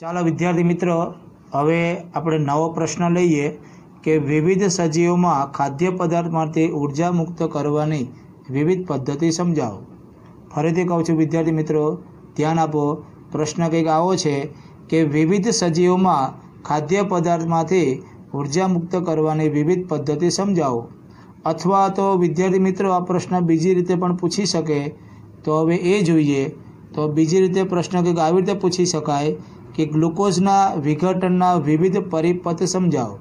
ચાલો વિદ્યાર્થી મિત્રો, હવે આપણે નવો પ્રશ્ન લઈએ કે વિવિધ સજીવોમાં ખાદ્ય પદાર્થમાંથી ઉર્જા મુક્ત કરવાની વિવિધ પદ્ધતિ સમજાવો। ફરીથી કહું છું વિદ્યાર્થી મિત્રો, ધ્યાન આપો। પ્રશ્ન કંઈક આવો છે કે વિવિધ સજીવોમાં ખાદ્ય પદાર્થમાંથી ઉર્જા મુક્ત કરવાની વિવિધ પદ્ધતિ સમજાવો। અથવા તો વિદ્યાર્થી મિત્રો આ પ્રશ્ન બીજી રીતે પણ પૂછી શકે, તો હવે એ જોઈએ। તો બીજી રીતે પ્રશ્ન કંઈક આવી રીતે પૂછી શકાય કે ગ્લુકોઝના વિઘટનના વિવિધ પરિપથ સમજાવો।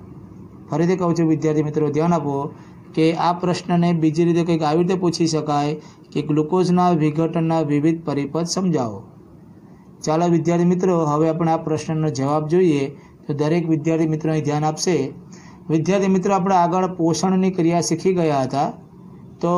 ફરીથી કહું છું વિદ્યાર્થી મિત્રો, ધ્યાન આપો કે આ પ્રશ્નને બીજી રીતે કંઈક આવી રીતે પૂછી શકાય કે ગ્લુકોઝના વિઘટનના વિવિધ પરિપથ સમજાવો। ચાલો વિદ્યાર્થી મિત્રો, હવે આપણે આ પ્રશ્નનો જવાબ જોઈએ। તો દરેક વિદ્યાર્થી મિત્રો અહીં ધ્યાન આપશે। વિદ્યાર્થી મિત્રો, આપણે આગળ પોષણની ક્રિયા શીખી ગયા હતા। તો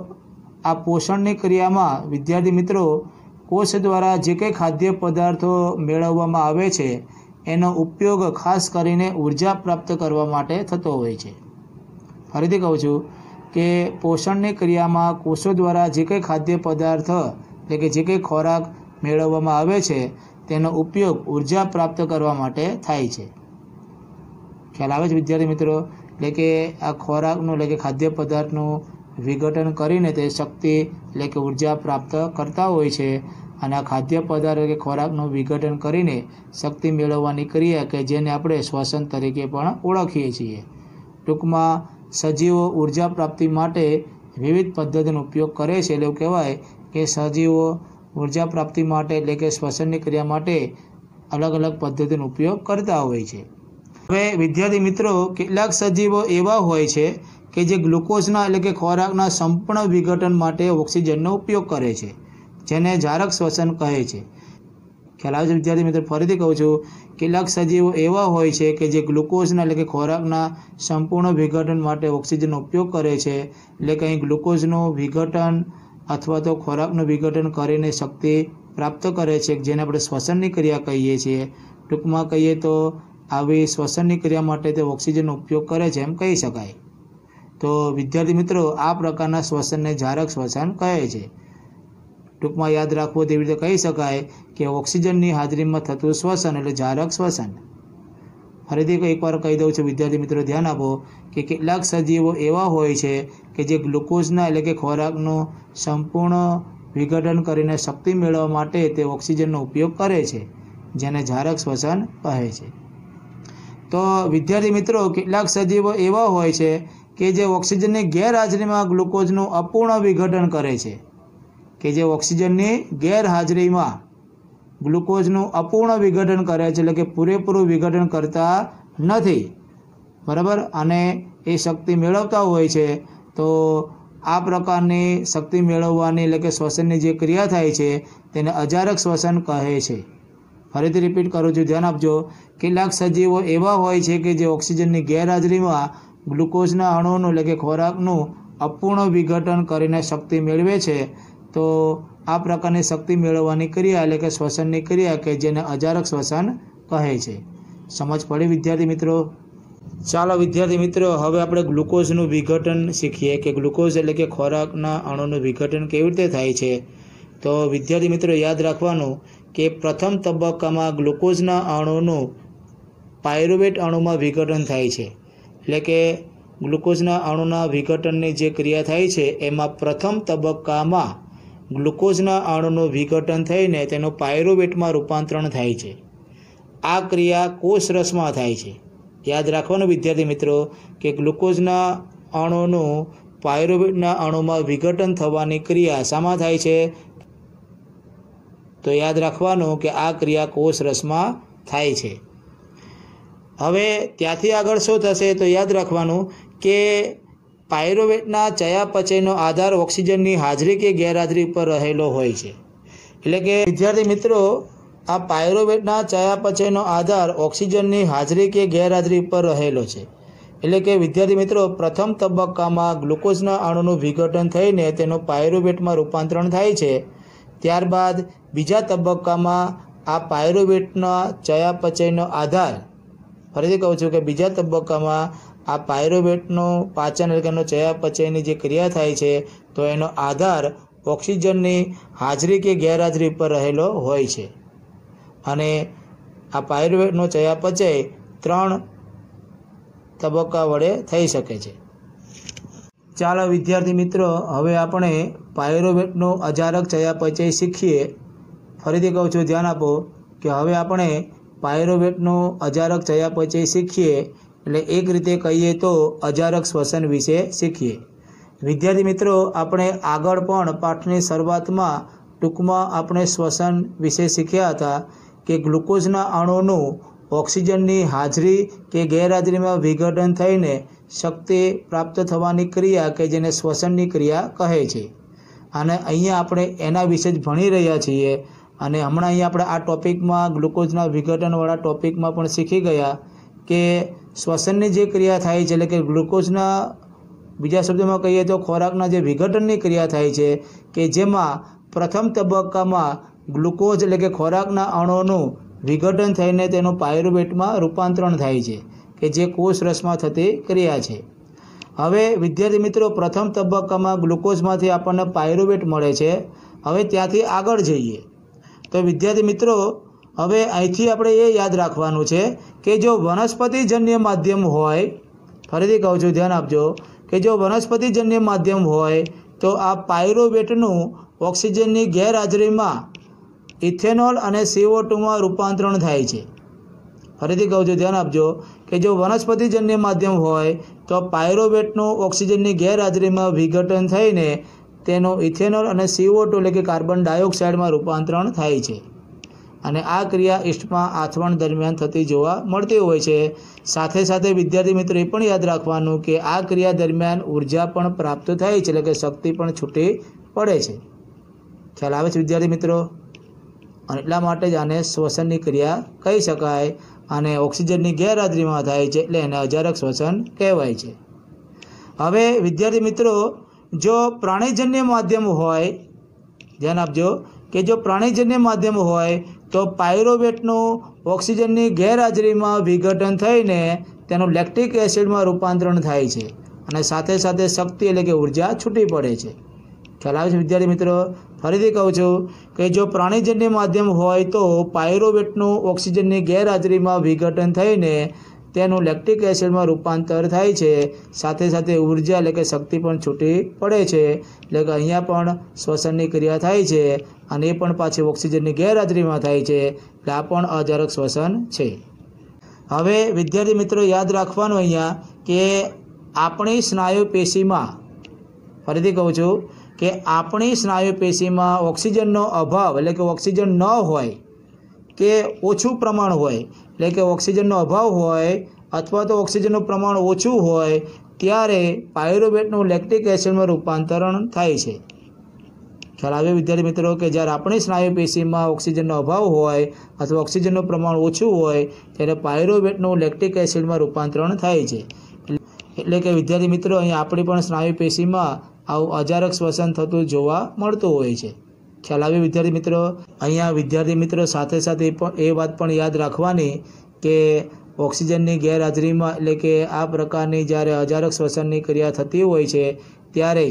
આ પોષણની ક્રિયામાં વિદ્યાર્થી મિત્રો કોષ દ્વારા જે કંઈ ખાદ્ય પદાર્થો મેળવવામાં આવે છે એનો ઉપયોગ ખાસ કરીને ઉર્જા પ્રાપ્ત કરવા માટે થતો હોય છે। ફરીથી કહું છું કે પોષણની ક્રિયામાં કોષો દ્વારા જે કંઈ ખાદ્ય પદાર્થ એટલે કે જે કંઈ ખોરાક મેળવવામાં આવે છે તેનો ઉપયોગ ઉર્જા પ્રાપ્ત કરવા માટે થાય છે। ખ્યાલ આવે છે વિદ્યાર્થી મિત્રો? એટલે કે આ ખોરાકનું એટલે કે ખાદ્ય પદાર્થનું વિઘટન કરીને તે શક્તિ એટલે કે ઉર્જા પ્રાપ્ત કરતા હોય છે। અને આ ખાદ્ય પદાર્થ એટલે કે ખોરાકનું વિઘટન કરીને શક્તિ મેળવવાની ક્રિયા કે જેને આપણે શ્વસન તરીકે પણ ઓળખીએ છીએ। ટૂંકમાં સજીવો ઉર્જા પ્રાપ્તિ માટે વિવિધ પદ્ધતિનો ઉપયોગ કરે છે। એટલે એવું કહેવાય કે સજીવો ઉર્જા પ્રાપ્તિ માટે એટલે કે શ્વસનની ક્રિયા માટે અલગ અલગ પદ્ધતિનો ઉપયોગ કરતા હોય છે। હવે વિદ્યાર્થી મિત્રો, કેટલાક સજીવો એવા હોય છે કે જે ગ્લુકોઝના એટલે કે ખોરાકના સંપૂર્ણ વિઘટન માટે ઓક્સિજનનો ઉપયોગ કરે છે, જેને જારક શ્વસન કહે છે। ખ્યાલ આવે છે વિદ્યાર્થી મિત્રો? ફરીથી કહું છું, કેટલાક સજીવો એવા હોય છે કે જે ગ્લુકોઝના એટલે કે ખોરાકના સંપૂર્ણ વિઘટન માટે ઓક્સિજનનો ઉપયોગ કરે છે। એટલે કે અહીં ગ્લુકોઝનું વિઘટન અથવા તો ખોરાકનું વિઘટન કરીને શક્તિ પ્રાપ્ત કરે છે, જેને આપણે શ્વસનની ક્રિયા કહીએ છીએ। ટૂંકમાં કહીએ તો આવી શ્વસનની ક્રિયા માટે તે ઓક્સિજનનો ઉપયોગ કરે છે એમ કહી શકાય। તો વિદ્યાર્થી મિત્રો, આ પ્રકારના શ્વસનને જારક શ્વસન કહે છે। ટૂંકમાં યાદ રાખવું તેવી રીતે કહી શકાય કે ઓક્સિજનની હાજરીમાં થતું શ્વસન એટલે જારક શ્વસન। ફરીથી એકવાર કહી દઉં છું વિદ્યાર્થી મિત્રો, ધ્યાન આપો કે કેટલાક સજીવો એવા હોય છે કે જે ગ્લુકોઝના એટલે કે ખોરાકનું સંપૂર્ણ વિઘટન કરીને શક્તિ મેળવવા માટે તે ઓક્સિજનનો ઉપયોગ કરે છે, જેને જારક શ્વસન કહે છે। તો વિદ્યાર્થી મિત્રો, કેટલાક સજીવો એવા હોય છે કે જે ઓક્સિજનની ગેરહાજરીમાં ગ્લુકોઝનું અપૂર્ણ વિઘટન કરે છે, કે જે ઓક્સિજનની ગેરહાજરીમાં ગ્લુકોઝનું અપૂર્ણ વિઘટન કરે છે, એટલે કે પૂરેપૂરું વિઘટન કરતા નથી, બરાબર, અને એ શક્તિ મેળવતા હોય છે। તો આ પ્રકારની શક્તિ મેળવવાની એટલે કે શ્વસનની જે ક્રિયા થાય છે તેને અજારક શ્વસન કહે છે। ફરીથી રિપીટ કરું છું, ધ્યાન આપજો। કેટલાક સજીવો એવા હોય છે કે જે ઓક્સિજનની ગેરહાજરીમાં ગ્લુકોઝના અણુઓનું એટલે કે ખોરાકનું અપૂર્ણ વિઘટન કરીને શક્તિ મેળવે છે। તો આ પ્રકારની શક્તિ મેળવવાની ક્રિયા એટલે કે શ્વસનની ક્રિયા કે જેને અજારક શ્વસન કહે છે। સમજ પડી વિદ્યાર્થી મિત્રો? ચાલો વિદ્યાર્થી મિત્રો, હવે આપણે ગ્લુકોઝનું વિઘટન શીખીએ કે ગ્લુકોઝ એટલે કે ખોરાકના અણુનું વિઘટન કેવી રીતે થાય છે। તો વિદ્યાર્થી મિત્રો યાદ રાખવાનું કે પ્રથમ તબક્કામાં ગ્લુકોઝના અણુનું પાયરુવેટ અણુમાં વિઘટન થાય છે। એટલે કે ગ્લુકોઝના અણુના વિઘટનની જે ક્રિયા થાય છે એમાં પ્રથમ તબક્કામાં ગ્લુકોઝના અણુનું વિઘટન થઈને તેનું પાયરુવેટમાં રૂપાંતરણ થાય છે। આ ક્રિયા કોષરસમાં થાય છે। યાદ રાખવાનું વિદ્યાર્થી મિત્રો કે ગ્લુકોઝના અણુનું પાયરુવેટના અણુમાં વિઘટન થવાની ક્રિયા શામાં થાય છે? તો યાદ રાખવાનું કે આ ક્રિયા કોષરસમાં થાય છે। હવે ત્યાંથી આગળ શું થશે? તો યાદ રાખવાનું કે પાયરુવેટના ચયાપચયનો આધાર ઓક્સિજનની હાજરી કે ગેરહાજરી પર રહેલો હોય છે। એટલે કે વિદ્યાર્થી મિત્રો, આ પાયરુવેટના ચયાપચયનો આધાર ઓક્સિજનની હાજરી કે ગેરહાજરી પર રહેલો છે। એટલે કે વિદ્યાર્થી મિત્રો, પ્રથમ તબક્કામાં ગ્લુકોઝના અણુનું વિઘટન થઈને તેનું પાયરુવેટમાં રૂપાંતરણ થાય છે। ત્યારબાદ બીજા તબક્કામાં આ પાયરુવેટના ચયાપચયનો આધાર, ફરીથી કહું છું કે બીજા તબક્કામાં આ પાયરુવેટનું પાચન એટલે કે એનો ચયાપચયની જે ક્રિયા થાય છે તો એનો આધાર ઓક્સિજનની હાજરી કે ગેરહાજરી પર રહેલો હોય છે। અને આ પાયરુવેટનો ચયાપચય 3 તબક્કા વડે થઈ શકે છે। ચાલો વિદ્યાર્થી મિત્રો, હવે આપણે પાયરુવેટનો અજારક ચયાપચય શીખીએ। ફરીથી કહું છું, ધ્યાન આપો કે હવે આપણે પાયરુવેટનો અજારક ચયાપચય શીખીએ એટલે એક રીતે કહીએ તો અજારક શ્વસન વિશે શીખીએ। વિદ્યાર્થી મિત્રો, આપણે આગળ પણ પાઠની શરૂઆતમાં ટૂંકમાં આપણે શ્વસન વિશે શીખ્યા હતા કે ગ્લુકોઝના અણુનું ઓક્સિજનની હાજરી કે ગેરહાજરીમાં વિઘટન થઈને શક્તિ પ્રાપ્ત થવાની ક્રિયા કે જેને શ્વસનની ક્રિયા કહે છે। અને અહીંયા આપણે એના વિશે જ ભણી રહ્યા છીએ। અને હમણાં અહીંયા આપણે આ ટૉપિકમાં ગ્લુકોઝના વિઘટનવાળા ટૉપિકમાં પણ શીખી ગયા કે શ્વસનની જે ક્રિયા થાય છે એટલે કે ગ્લુકોઝના, બીજા શબ્દોમાં કહીએ તો ખોરાકના જે વિઘટનની ક્રિયા થાય છે કે જેમાં પ્રથમ તબક્કામાં ગ્લુકોઝ એટલે કે ખોરાકના અણુઓનું વિઘટન થઈને તેનું પાયરુવેટમાં રૂપાંતરણ થાય છે કે જે કોષ રસમાં થતી ક્રિયા છે। હવે વિદ્યાર્થી મિત્રો, પ્રથમ તબક્કામાં ગ્લુકોઝમાંથી આપણને પાયરુવેટ મળે છે। હવે ત્યાંથી આગળ જઈએ તો વિદ્યાર્થી મિત્રો, હવે અહીંથી આપણે એ યાદ રાખવાનું છે કે જો વનસ્પતિજન્ય માધ્યમ હોય, ફરીથી કહું છું ધ્યાન આપજો, કે જો વનસ્પતિજન્ય માધ્યમ હોય તો આ પાયરુવેટનું ઓક્સિજનની ગેરહાજરીમાં ઇથેનોલ અને CO2માં રૂપાંતરણ થાય છે। ફરીથી કહું છું, ધ્યાન આપજો કે જો વનસ્પતિજન્ય માધ્યમ હોય તો પાયરુવેટનું ઓક્સિજનની ગેરહાજરીમાં વિઘટન થઈને તેનું ઇથેનોલ અને CO2 એટલે કે કાર્બન ડાયોક્સાઇડમાં રૂપાંતરણ થાય છે। અને આ ક્રિયા ઈસ્ટમાં આથવણ દરમિયાન થતી જોવા મળતી હોય છે। સાથે સાથે વિદ્યાર્થી મિત્રો, એ પણ યાદ રાખવાનું કે આ ક્રિયા દરમિયાન ઉર્જા પણ પ્રાપ્ત થાય છે એટલે કે શક્તિ પણ છૂટી પડે છે। ખ્યાલ આવે છે વિદ્યાર્થી મિત્રો? અને એટલા માટે જ આને શ્વસનની ક્રિયા કહી શકાય। અને ઓક્સિજનની ગેરહાજરીમાં થાય છે એટલે એને અજારક શ્વસન કહેવાય છે। હવે વિદ્યાર્થી મિત્રો, જો પ્રાણીજન્ય માધ્યમ હોય, ધ્યાન આપજો કે જો પ્રાણીજન્ય માધ્યમ હોય તો પાયરુવેટનું ઓક્સિજનની ગેરહાજરીમાં વિઘટન થઈને તેનું લેક્ટિક એસિડમાં રૂપાંતરણ થાય છે અને સાથે સાથે શક્તિ એટલે કે ઉર્જા છૂટી પડે છે। ખ્યાલ આવે છે વિદ્યાર્થી મિત્રો? ફરીથી કહું છું કે જો પ્રાણીજન્ય માધ્યમ હોય તો પાયરુવેટનું ઓક્સિજનની ગેરહાજરીમાં વિઘટન થઈને તેનું લેક્ટિક એસિડમાં રૂપાંતર થાય છે, સાથે સાથે ઉર્જા એટલે કે શક્તિ પણ છૂટી પડે છે। એટલે કે અહીંયા પણ શ્વસનની ક્રિયા થાય છે અને એ પણ પાછી ઓક્સિજનની ગેરહાજરીમાં થાય છે, એટલે આ પણ અજારક શ્વસન છે। હવે વિદ્યાર્થી મિત્રો, યાદ રાખવાનું અહીંયા કે આપણી સ્નાયુ પેશીમાં, ફરીથી કહું છું કે આપણી સ્નાયુ પેશીમાં ઓક્સિજનનો અભાવ એટલે કે ઓક્સિજન ન હોય કે ઓછું પ્રમાણ હોય, એટલે કે ઓક્સિજનનો અભાવ હોય અથવા તો ઓક્સિજનનું પ્રમાણ ઓછું હોય ત્યારે પાયરુવેટનું લેક્ટિક એસિડમાં રૂપાંતરણ થાય છે। ખ્યાલ આવે વિદ્યાર્થી મિત્રો કે જ્યારે આપણી સ્નાયુ પેશીમાં ઓક્સિજનનો અભાવ હોય અથવા ઓક્સિજનનું પ્રમાણ ઓછું હોય ત્યારે પાયરુવેટનું લેક્ટિક એસિડમાં રૂપાંતરણ થાય છે। એટલે કે વિદ્યાર્થી મિત્રો, અહીંયા આપણી પણ સ્નાયુ પેશીમાં આવું અજારક શ્વસન થતું જોવા મળતું હોય છે। ખ્યાલ આવે વિદ્યાર્થી મિત્રો? અહીંયા વિદ્યાર્થી મિત્રો સાથે સાથે એ વાત પણ યાદ રાખવાની કે ઓક્સિજનની ગેરહાજરીમાં એટલે કે આ પ્રકારની જ્યારે અજારક શ્વસનની ક્રિયા થતી હોય છે ત્યારે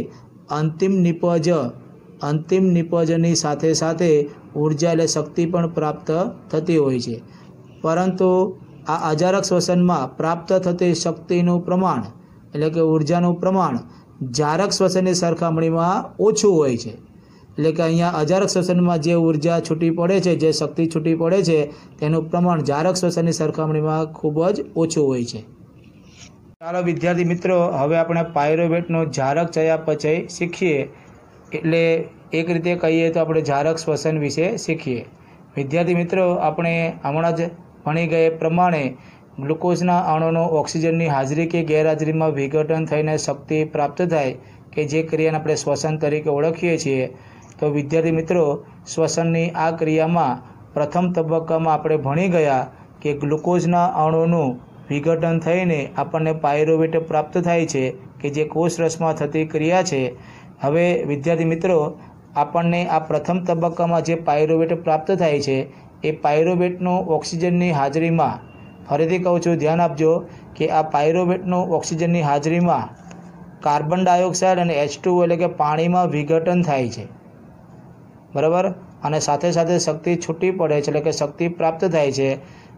અંતિમ નિપજની સાથે સાથે ઉર્જા એટલે શક્તિ પણ પ્રાપ્ત થતી હોય છે। પરંતુ આ અજારક શ્વસનમાં પ્રાપ્ત થતી શક્તિનું પ્રમાણ એટલે કે ઉર્જાનું પ્રમાણ જારક શ્વસનની સરખામણીમાં ઓછું હોય છે। એટલે કે અહીંયા અજારક શ્વસનમાં જે ઉર્જા છૂટી પડે છે, જે શક્તિ છૂટી પડે છે તેનું પ્રમાણ જારક શ્વસનની સરખામણીમાં ખૂબ જ ઓછું હોય છે। ચાલો વિદ્યાર્થી મિત્રો, હવે આપણે પાયરુવેટનો જારક ચયાપચય શીખીએ। એટલે એક રીતે કહીએ તો આપણે જારક શ્વસન વિશે શીખીએ। વિદ્યાર્થી મિત્રો, આપણે હમણાં જ ભણી ગયા પ્રમાણે ગ્લુકોઝના અણુનું ઓક્સિજનની હાજરી કે ગેરહાજરીમાં વિઘટન થઈને શક્તિ પ્રાપ્ત થાય કે જે ક્રિયાને આપણે શ્વસન તરીકે ઓળખીએ છીએ। તો વિદ્યાર્થી મિત્રો, શ્વસનની આ ક્રિયામાં પ્રથમ તબક્કામાં આપણે ભણી ગયા કે ગ્લુકોઝના અણુનું વિઘટન થઈને આપણને પાયરુવેટ પ્રાપ્ત થાય છે કે જે કોષ રસમાં થતી ક્રિયા છે। હવે વિદ્યાર્થી મિત્રો, આપણને આ પ્રથમ તબક્કામાં જે પાયરુવેટ પ્રાપ્ત થાય છે એ પાયરુવેટનું ઓક્સિજનની હાજરીમાં, ફરીથી કહું છું ધ્યાન આપજો કે આ પાયરુવેટનું ઓક્સિજનની હાજરીમાં કાર્બન ડાયોક્સાઇડ અને H2 એટલે કે પાણીમાં વિઘટન થાય છે, બરાબર? અને સાથે સાથે શક્તિ છૂટી પડે છે એટલે કે શક્તિ પ્રાપ્ત થાય છે।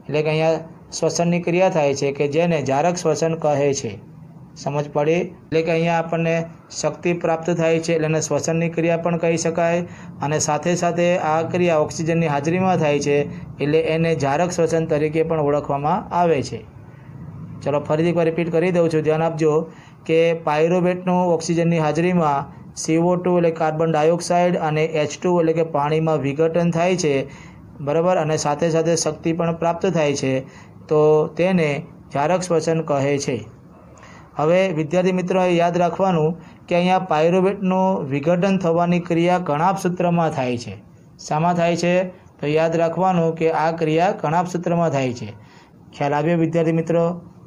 એટલે કે અહીંયા શ્વસનની ક્રિયા થાય છે કે જેને જારક શ્વસન કહે છે। સમજ પડી? એટલે કે અહીંયા આપણને શક્તિ પ્રાપ્ત થાય છે એટલે એને શ્વસનની ક્રિયા પણ કહી શકાય, અને સાથે સાથે આ ક્રિયા ઓક્સિજનની હાજરીમાં થાય છે એટલે એને જારક શ્વસન તરીકે પણ ઓળખવામાં આવે છે। ચલો ફરીથી એકવાર રિપીટ કરી દઉં છું, ધ્યાન આપજો કે પાયરુવેટનું ઓક્સિજનની હાજરીમાં CO2 એટલે કાર્બન ડાયોક્સાઇડ અને H2 એટલે કે પાણીમાં વિઘટન થાય છે, બરાબર, અને સાથે સાથે શક્તિ પણ પ્રાપ્ત થાય છે, તો તેને જારક શ્વસન કહે છે। હવે વિદ્યાર્થી મિત્રો યાદ રાખવાનું કે અહીંયા પાયરુવેટનું વિઘટન થવાની ક્રિયા કણાપ સૂત્રમાં થાય છે। શામાં થાય છે? તો યાદ રાખવાનું કે આ ક્રિયા કણાપ સૂત્રમાં થાય છે। ખ્યાલ આવ્યો વિદ્યાર્થી મિત્રો?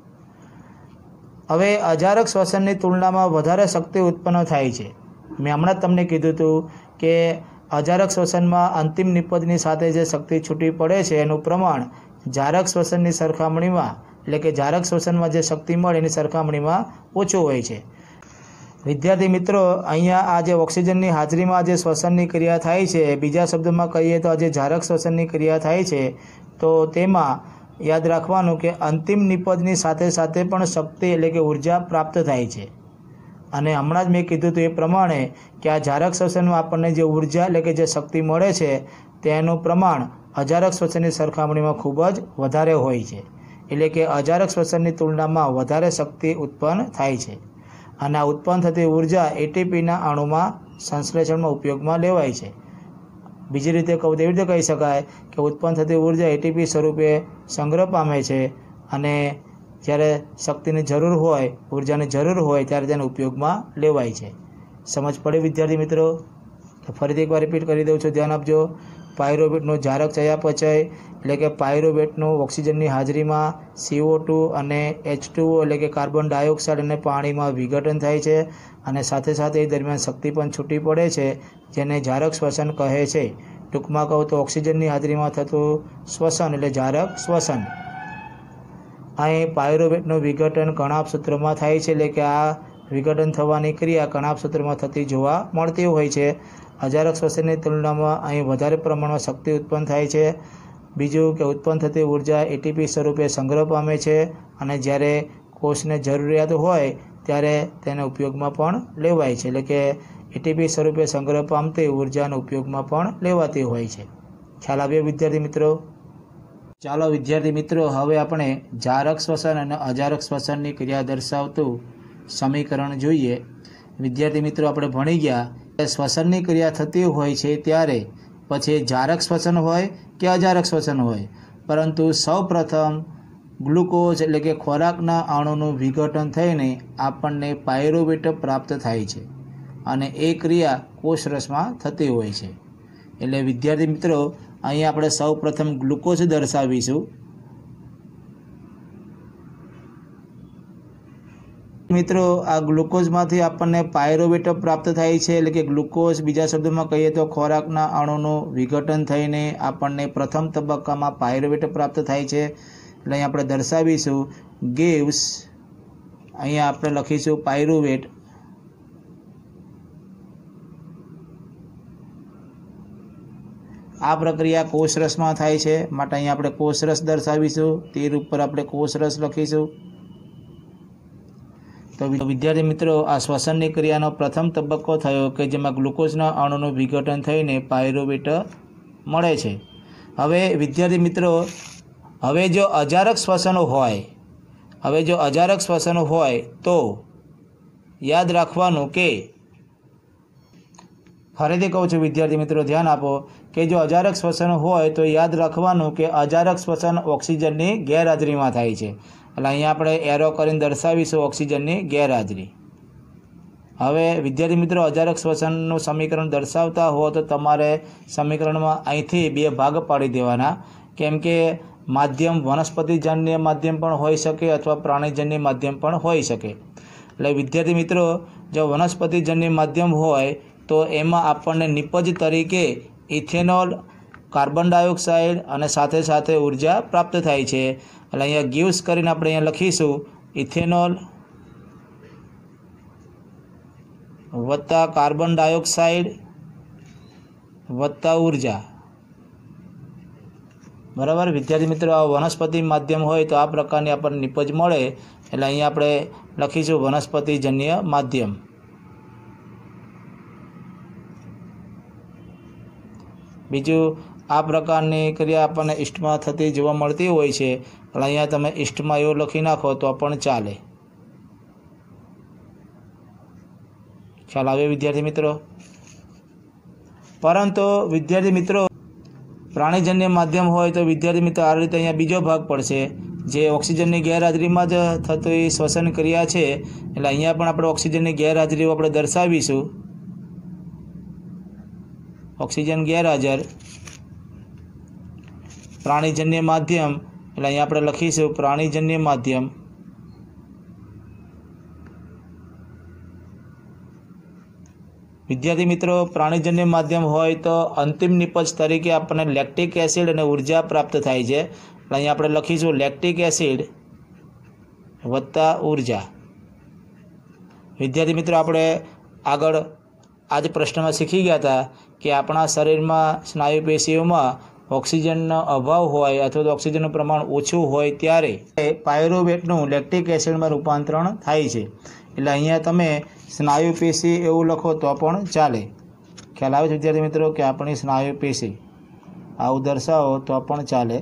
હવે અજારક શ્વસનની તુલનામાં વધારે શક્તિ ઉત્પન્ન થાય છે। મેં હમણાં જ તમને કીધું હતું કે અજારક શ્વસનમાં અંતિમ નિપજની સાથે જે શક્તિ છૂટી પડે છે એનું પ્રમાણ જારક શ્વસનની સરખામણીમાં, એટલે કે જારક શ્વસનમાં જે શક્તિ મળે એની સરખામણીમાં ઓછું હોય છે। વિદ્યાર્થી મિત્રો અહીંયા આ જે ઓક્સિજનની હાજરીમાં જે શ્વસનની ક્રિયા થાય છે, બીજા શબ્દોમાં કહીએ તો આ જે જારક શ્વસનની ક્રિયા થાય છે, તો તેમાં યાદ રાખવાનું કે અંતિમ નિપજની સાથે સાથે પણ શક્તિ એટલે કે ઉર્જા પ્રાપ્ત થાય છે। અને હમણાં જ મેં કીધું હતું એ પ્રમાણે કે આ જારક શ્વસનમાં આપણને જે ઉર્જા એટલે કે જે શક્તિ મળે છે તેનું પ્રમાણ અજારક શ્વસનની સરખામણીમાં ખૂબ જ વધારે હોય છે। એટલે કે અજારક શ્વસનની તુલનામાં વધારે શક્તિ ઉત્પન્ન થાય છે, અને આ ઉત્પન્ન થતી ઉર્જા એટીપીના અણુમાં સંશ્લેષણમાં ઉપયોગમાં લેવાય છે। બીજી રીતે કહું તેવી રીતે કહી શકાય કે ઉત્પન્ન થતી ઉર્જા એટીપી સ્વરૂપે સંગ્રહ પામે છે, અને જ્યારે શક્તિની જરૂર હોય, ઉર્જાની જરૂર હોય ત્યારે તેનો ઉપયોગમાં લેવાય છે। સમજ પડી વિદ્યાર્થી મિત્રો? તો ફરીથી એકવાર રિપીટ કરી દઉં છું, ધ્યાન આપજો। પાયરુવેટનું જારક ચયાપચય એટલે કે પાયરુવેટનું ઓક્સિજનની હાજરીમાં CO2 અને H2 એટલે કે કાર્બન ડાયોક્સાઇડ અને પાણીમાં વિઘટન થાય છે, અને સાથે સાથે એ દરમિયાન શક્તિ પણ છૂટી પડે છે, જેને જારક શ્વસન કહે છે। ટૂંકમાં કહું તો ઓક્સિજનની હાજરીમાં થતું શ્વસન એટલે જારક શ્વસન। અહીં પાયરુવેટનું વિઘટન કણાપ સૂત્રમાં થાય છે, એટલે કે આ વિઘટન થવાની ક્રિયા કણાપ સૂત્રમાં થતી જોવા મળતી હોય છે। અજારક શ્વસનની તુલનામાં અહીં વધારે પ્રમાણમાં શક્તિ ઉત્પન્ન થાય છે। બીજું કે ઉત્પન્ન થતી ઉર્જા એટીપી સ્વરૂપે સંગ્રહ પામે છે, અને જ્યારે કોષને જરૂરિયાત હોય ત્યારે તેને ઉપયોગમાં પણ લેવાય છે, એટલે કે એટીપી સ્વરૂપે સંગ્રહ પામતી ઉર્જાનો ઉપયોગમાં પણ લેવાતી હોય છે। ખ્યાલ આવ્યો વિદ્યાર્થી મિત્રો? ચાલો વિદ્યાર્થી મિત્રો હવે આપણે જારક શ્વસન અને અજારક શ્વસનની ક્રિયા દર્શાવતું સમીકરણ જોઈએ। વિદ્યાર્થી મિત્રો આપણે ભણી ગયા શ્વસનની ક્રિયા થતી હોય છે ત્યારે પછી જારક શ્વસન હોય કે અજારક શ્વસન હોય, પરંતુ સૌપ્રથમ ગ્લુકોઝ એટલે કે ખોરાકના અણુનું વિઘટન થઈને આપણને પાયરુવેટ પ્રાપ્ત થાય છે, અને એ ક્રિયા કોષરસમાં થતી હોય છે। એટલે વિદ્યાર્થી મિત્રો અહીં આપણે સૌપ્રથમ ગ્લુકોઝ દર્શાવીશું। મિત્રો આ ગ્લુકોઝમાંથી આપણને પાયરુવેટ પ્રાપ્ત થાય છે, એટલે કે ગ્લુકોઝ બીજા શબ્દોમાં કહીએ તો ખોરાકના અણુનું વિઘટન થઈને આપણને પ્રથમ તબક્કામાં પાયરુવેટ પ્રાપ્ત થાય છે। એટલે અહીં આપણે દર્શાવીશું ગિવ્સ, અહીંયા આપણે લખીશું પાયરુવેટ, આ પ્રક્રિયા કોષરસમાં થાય છે માટે અહીંયા આપણે કોષરસ દર્શાવીશું, તીર ઉપર આપણે કોષરસ લખીશું। તો વિદ્યાર્થી મિત્રો આ શ્વસનની ક્રિયાનો પ્રથમ તબક્કો થયો કે જેમાં ગ્લુકોઝના અણુનું વિઘટન થઈને પાયરુવેટ મળે છે। હવે વિદ્યાર્થી મિત્રો હવે જો અજારક શ્વસન હોય તો યાદ રાખવાનું કે, ફરીથી કહું છું વિદ્યાર્થી મિત્રો ધ્યાન આપો કે જો અજારક શ્વસન હોય તો યાદ રાખવાનું કે અજારક શ્વસન ઓક્સિજનની ગેરહાજરીમાં થાય છે। એટલે અહીંયા આપણે એરો કરીને દર્શાવીશું ઓક્સિજનની ગેરહાજરી। હવે વિદ્યાર્થી મિત્રો અજારક શ્વસનનું સમીકરણ દર્શાવતા હો તો તમારે સમીકરણમાં અહીંથી બે ભાગ પાડી દેવાના, કેમ કે માધ્યમ વનસ્પતિજન્ય માધ્યમ પણ હોઈ શકે અથવા પ્રાણીજન્ય માધ્યમ પણ હોઈ શકે। એટલે વિદ્યાર્થી મિત્રો જો વનસ્પતિજન્ય માધ્યમ હોય તો એમાં આપણને નિપજ તરીકે ઇથેનોલ, કાર્બન ડાયોક્સાઇડ અને સાથે સાથે ઉર્જા પ્રાપ્ત થાય છે। એટલે અહીંયા ગિવ્સ કરીને આપણે અહીંયા લખીશું ઇથેનોલ વત્તા કાર્બન ડાયોક્સાઇડ વત્તા ઉર્જા, बराबर। विद्यार्थी मित्रों, आ वनस्पति माध्यम होय तो आ प्रकारनी आपणे निपज मळे एटले अहींया आपणे लखीशुं वनस्पतिजन्य माध्यम। बीजू आ प्रकारनी क्रिया आपणे ईस्टमां थती जोवा मळती होय छे पण अहींया तमे ईस्टमां एवुं लखी नाखो तो पण चाले। ख्याल आवे विद्यार्थी मित्रों? परंतु विद्यार्थी मित्रों, प्राणीजन्य माध्यम होय तो विद्यार्थी मित्रों आ रीते अहींया बीजो भाग पड़शे जे ऑक्सिजननी गैरहाजरीमां ज थती श्वसन क्रिया छे एटले अहींया पण आपणे ऑक्सिजननी गैरहाजरी आपणे दर्शावीशुं। ऑक्सिजन गैरहाजर, प्राणीजन्य माध्यम एटले अहींया आपणे लखीशुं प्राणीजन्य माध्यम। विद्यार्थी मित्रों, प्राणीजन्य माध्यम होय तो अंतिम निपज तरीके आपणे लेक्टिक एसिड अने ऊर्जा प्राप्त थाय छे। अहींया आपणे लखीशुं लेक्टिक एसिड वत्ता ऊर्जा। विद्यार्थी मित्रों, आपणे आगळ आज प्रश्नमां शीखी गया था कि आपणा शरीरमां स्नायु पेशीओमां ऑक्सिजननो अभाव होय अथवा तो ऑक्सिजननुं प्रमाण ओछुं होय त्यारे पायरुवेटनुं लेक्टिक एसिडमां रूपांतरण थाय छे। एटले अहींया तमे स्नायु पेशी एवुं लखो तो पण चाले। ख्याल आवे छे विद्यार्थी मित्रों कि आपणी स्नायु पेशी आवुं दर्शावो तो पण चाले।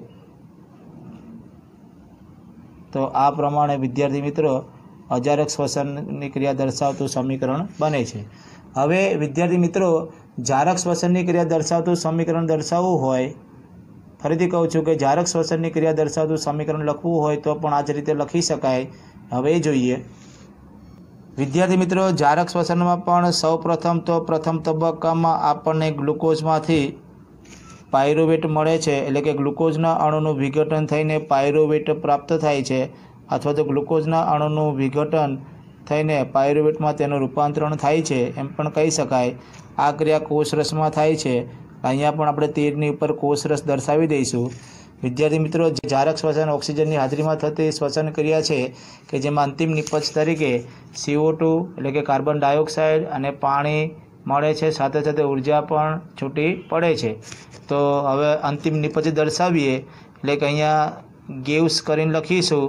तो आ प्रमाणे विद्यार्थी मित्रों अजारक श्वसननी क्रिया दर्शावतुं समीकरण बने छे। हवे विद्यार्थी मित्रों, जारक श्वसननी क्रिया दर्शावतुं समीकरण दर्शाववुं होय, फरीथी कहूं छुं कि जारक श्वसननी क्रिया दर्शावतुं समीकरण लखवुं होय तो पण आ ज रीते लखी शकाय। हवे जोईए विद्यार्थी मित्रों, जारक श्वसन में पण सौ प्रथम तो प्रथम तबक्कामां आपणे ग्लूकोजमांथी पायरुवेट मळे छे एटले के ग्लूकोजना अणुनुं विघटन थईने पायरुवेट प्राप्त थाय छे अथवा तो ग्लूकोजना अणुनुं विघटन थईने पायरुवेटमां तेनुं रूपांतरण थाय छे एम पण कही शकाय। आ क्रिया कोषरसमां थाय छे। अहींया पण आपणे तीરની ઉપર कोषरस दर्शावी दईशुं। विद्यार्थी मित्रों, जारक श्वसन ऑक्सिजननी हाजरीमां थती श्वसन क्रिया छे कि जेमां अंतिम निपज तरीके CO2 एटले के कार्बन डायोक्साइड अने पाणी मळे छे, साथे साथे ऊर्जा पण छूटी पड़े छे। तो हवे अंतिम निपज दर्शावीए एटले के अहींया गैस करीने लखीशुं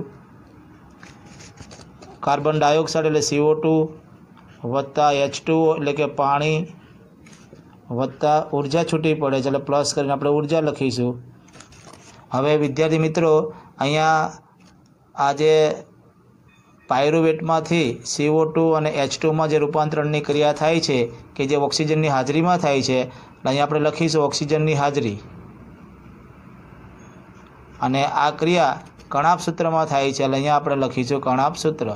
कार्बन डायोक्साइड एटले CO2 वत्ता H2O एटले के पाणी वत्ता ऊर्जा छूटी पड़े छे एटले प्लस करीने आपणे ऊर्जा लखीशुं। हवे विद्यार्थी मित्रों, अहींया आज पायरुवेटमांथी CO2 अने H2 में जे रूपांतरणनी क्रिया थाय छे कि जे ऑक्सिजननी हाजरीमां थाय छे अहींया आपणे लखीशुं ऑक्सिजननी हाजरी अने आ क्रिया कणाप सूत्रमां थाय छे एटले अहींया आपणे लखीशुं कणाप सूत्र।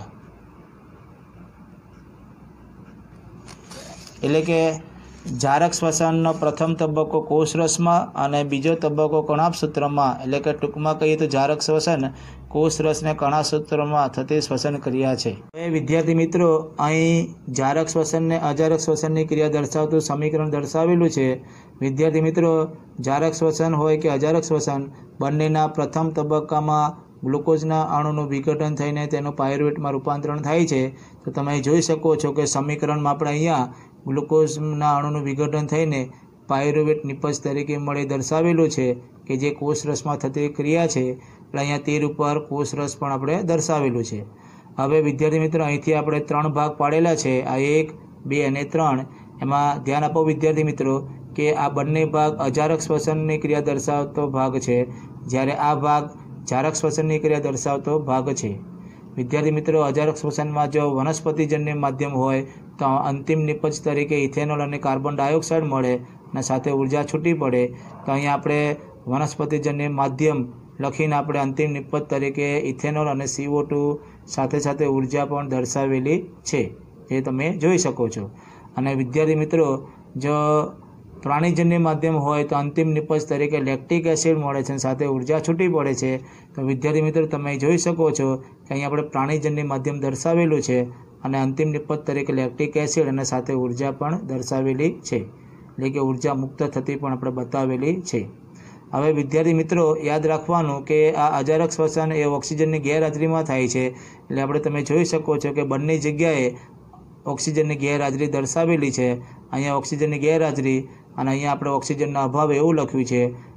एटले के जारक श्वसननो प्रथम तबक्को कोषरसमां अने बीजो तबक्को कणापसूत्रमां एटले के टूंकमां कहीए तो जारक श्वसन कोषरस ने कणासूत्रमां थती श्वसन क्रिया छे। हवे विद्यार्थी मित्रों, अहीं जारक श्वसन ने अजारक श्वसननी क्रिया दर्शावतुं समीकरण दर्शावेलुं छे। विद्यार्थी मित्रों, जारक श्वसन होय के अजारक श्वसन बंनेना प्रथम तबक्कामां ग्लूकोजना अणुनुं विघटन थईने तेनुं पायरुवेटमां रूपांतरण थाय छे। तो तमे जोई शको छो कि समीकरणमां आपणे अहींया ग्लूकोजना अणुनुं विघटन थईने पायरुवेट निपज तरीके मळे दर्शावेलुं छे कि जे कोषरसमां थती क्रिया छे। એટલે અહીંયા તીર ઉપર કોષરસ પણ આપણે દર્શાવેલું છે। હવે વિદ્યાર્થી મિત્રો અહીંથી આપણે 3 ભાગ પાડેલા છે, આ 1, 2 અને 3। એમાં ધ્યાન આપો વિદ્યાર્થી મિત્રો કે આ બંને ભાગ અજારક શ્વસનની ક્રિયા દર્શાવતો ભાગ છે, જ્યારે આ ભાગ જારક શ્વસનની ક્રિયા દર્શાવતો ભાગ છે। વિદ્યાર્થી મિત્રો, અજારક શ્વસનમાં જો વનસ્પતિજન્ય માધ્યમ હોય તો અંતિમ નિપજ તરીકે ઇથેનોલ અને કાર્બન ડાયોક્સાઇડ મળે અને સાથે ઉર્જા છૂટી પડે। તો અહીંયા આપણે વનસ્પતિજન્ય માધ્યમ લખીને આપણે અંતિમ નિપજ તરીકે ઇથેનોલ અને CO2 સાથે સાથે ઉર્જા પણ દર્શાવેલી છે, જે તમે જોઈ શકો છો। અને વિદ્યાર્થી મિત્રો, જો પ્રાણીજન્ય માધ્યમ હોય તો અંતિમ નિપજ તરીકે લેક્ટિક એસિડ મળે છે અને સાથે ઉર્જા છૂટી પડે છે। તો વિદ્યાર્થી મિત્રો, તમે જોઈ શકો છો કે અહીં આપણે પ્રાણીજન્ય માધ્યમ દર્શાવેલું છે અને અંતિમ નિપજ તરીકે લેક્ટિક એસિડ અને સાથે ઉર્જા પણ દર્શાવેલી છે, એટલે કે ઉર્જા મુક્ત થતી પણ આપણે બતાવેલી છે। હવે વિદ્યાર્થી મિત્રો, યાદ રાખવાનું કે આ અજારક શ્વસન એ ઓક્સિજનની ગેરહાજરીમાં થાય છે, એટલે આપણે તમે જોઈ શકો છો કે બંને જગ્યાએ ઓક્સિજનની ગેરહાજરી દર્શાવેલી છે। અહીંયા ઓક્સિજનની ગેરહાજરી અને અહીંયા આપણે ઓક્સિજનનો અભાવ એવું લખ્યું છે।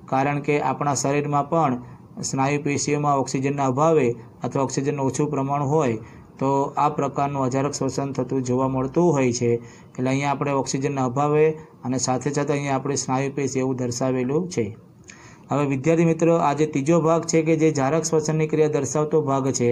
कारण के आपणा शरीर में पण स्नायु पेशीओं में ऑक्सीजन अभावे अथवा ऑक्सीजन ओछું प्रमाण होय तो आ प्रकारનું अजारक श्वसन थतुं जोवा मळतुं होय छे। એટલે અહીંયા આપણે ઓક્સિજનના અભાવે અને સાથે સાથે અહીંયા આપણી સ્નાયુ પેશી એવું દર્શાવેલું છે। હવે વિદ્યાર્થી મિત્રો આ જે ત્રીજો ભાગ છે કે જે જારક શ્વસનની ક્રિયા દર્શાવતો ભાગ છે।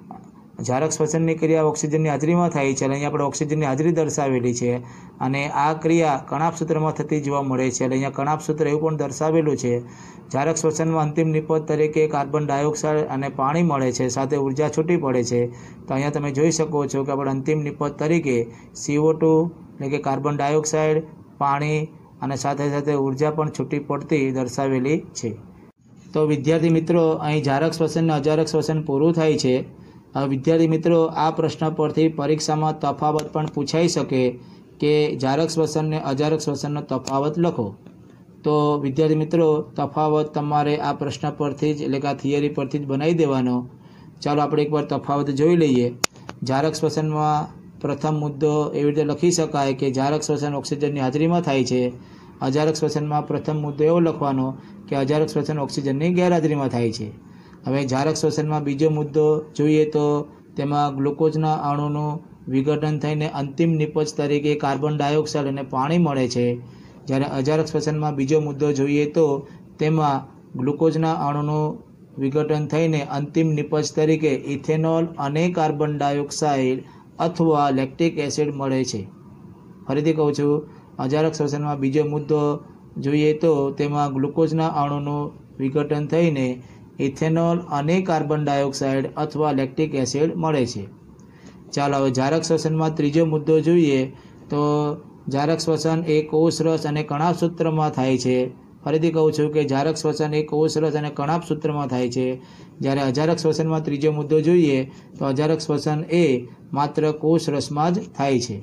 જારક શ્વસનની ક્રિયા ઓક્સિજનની હાજરીમાં થાય છે। અહીંયા આપણે ઓક્સિજનની હાજરી દર્શાવેલી છે અને આ ક્રિયા કણાપ સૂત્રમાં થતી જોવા મળે છે। અહીંયા કણાપ સૂત્ર એવું પણ દર્શાવેલું છે। જારક શ્વસનમાં અંતિમ નિપજ તરીકે કાર્બન ડાયોક્સાઇડ અને પાણી મળે છે, સાથે ઉર્જા છૂટી પડે છે। તો અહીંયા તમે જોઈ શકો છો કે આપણે અંતિમ નિપજ તરીકે CO2 એટલે કે કાર્બન ડાયોક્સાઇડ, પાણી અને સાથે સાથે ઉર્જા પણ છૂટી પડતી દર્શાવેલી છે। તો વિદ્યાર્થી મિત્રો અહીં જારક શ્વસન અને અજારક શ્વસન પૂરું થાય છે। વિદ્યાર્થી મિત્રો આ પ્રશ્ન પરથી પરીક્ષામાં તફાવત પણ પૂછાઈ શકે કે જારક શ્વસન ને અજારક શ્વસનનો તફાવત લખો। तो विद्यार्थी मित्रों तफावत तमारे आ प्रश्न परथी ज एटले के आ थियरी परथी ज बनावी देवानो। चालो आपणे एकवार तफावत जोई लईए। जारक श्वसन में प्रथम मुद्दो एवी रीते लखी शकाय कि जारक श्वसन ऑक्सीजननी हाजरीमां थाय छे। अजारक श्वसन में प्रथम मुद्दो एवो लखवानो कि अजारक श्वसन ऑक्सीजननी गैरहाजरीमां थाय छे। हवे जारक श्वसन में बीजो मुद्दो जोईए तो तेमां ग्लूकोजना अणुनुं विघटन थईने अंतिम निपज तरीके कार्बन डायोक्साइड अने पाणी मळे छे। જ્યારે અજારક શ્વસનમાં બીજો મુદ્દો જોઈએ તો તેમાં ગ્લુકોઝના અણુનું વિઘટન થઈને અંતિમ નિપજ તરીકે ઇથેનોલ અને કાર્બન ડાયોક્સાઇડ અથવા લેક્ટિક એસિડ મળે છે। ફરીથી કહું છું, અજારક શ્વસનમાં બીજો મુદ્દો જોઈએ તો તેમાં ગ્લુકોઝના અણુનું વિઘટન થઈને ઇથેનોલ અને કાર્બન ડાયોક્સાઇડ અથવા લેક્ટિક એસિડ મળે છે। ચાલો હવે જારક શ્વસનમાં ત્રીજો મુદ્દો જોઈએ તો जारक श्वसन एक कोष रस और कणाप सूत्र में थाय छे। फरीथी कहूँ छूँ कि जारक श्वसन एक कोष रस और कणाप सूत्र में थाय छे। ज्यारे अजारक श्वसन में त्रीजो मुद्दो जोईए तो अजारक श्वसन ए मात्र कोष रस में ज थाय छे।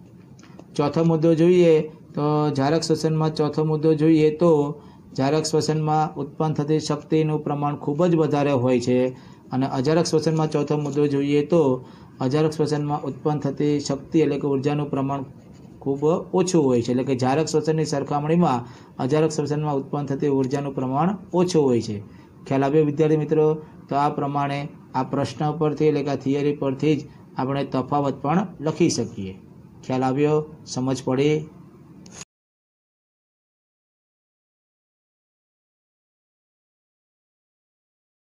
चौथो मुद्दो जोईए तो जारक श्वसन में चौथो मुद्दो जोईए तो जारक श्वसन में उत्पन्न थती शक्तिनुं प्रमाण खूब ज वधारे होय छे अने अजारक श्वसन में चौथो मुद्दो जोईए तो अजारक श्वसन में उत्पन्न थती शक्ति एटले के ऊर्जानुं प्रमाण खूब ओछुं होय छे। एटले के जारक श्वसननी सरखामणीमां अजारक श्वसનમાં उत्पन्न थती ऊर्जानुं प्रमाण ओछुं होय छे। ख्याल આવ્યો विद्यार्थी मित्रों? तो आ प्रमाणे आ प्रश्न परथी एटले के थियरी परथी ज आपणे तफावत पण लखी सकीए। ख्याल આવ્યો? समझ पड़ी?